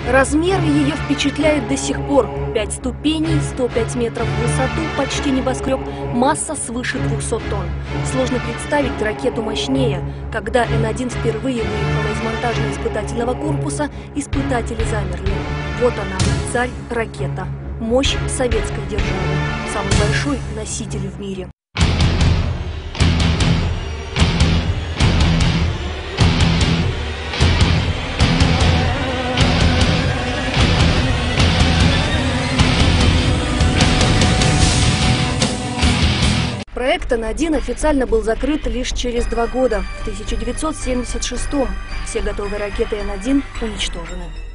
Размеры ее впечатляют до сих пор. 5 ступеней, 105 метров в высоту, почти небоскреб, масса свыше 200 тонн. Сложно представить ракету мощнее. Когда Н-1 впервые выехала из монтажно-испытательного корпуса, испытатели замерли. Вот она, царь-ракета. Мощь советской державы. Самый большой носитель в мире. Проект Н-1 официально был закрыт лишь через 2 года, в 1976-м. Все готовые ракеты Н-1 уничтожены.